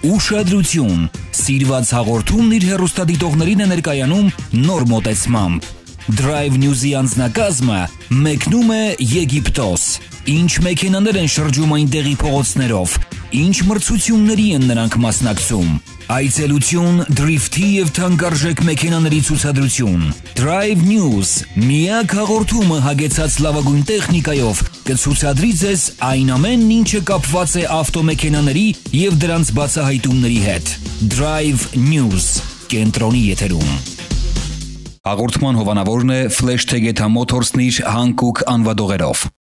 Ուշադրություն, սիրված հաղորդումն իր հեռուստադիտողներին է ներկայանում նոր մոտեցմամբ։ Drive News-ի անձնակազմը մեկնում է Եգիպտոս։ Ինչ մեքենաներ են շրջում այնտեղի փողոցներով, ինչ մրցությունների են նրանք մասնակցում։ Այցելություն, դրիֆթի և թանկարժեք մեքենաների ցուցադրություն։ Drive News միակ հաղորդումը հագեցած լավագույն տեխնիկայով կցուցադրի ձեզ այն ամենն, ինչը կապված է ավտոմեքենաների և դրանց բացահայտումների հետ։ Drive News կենտրոնի եթերում։ Հաղորդման հովանավորն է Flash Tegeta Motors-ն իր հանկուկ անվադողերով։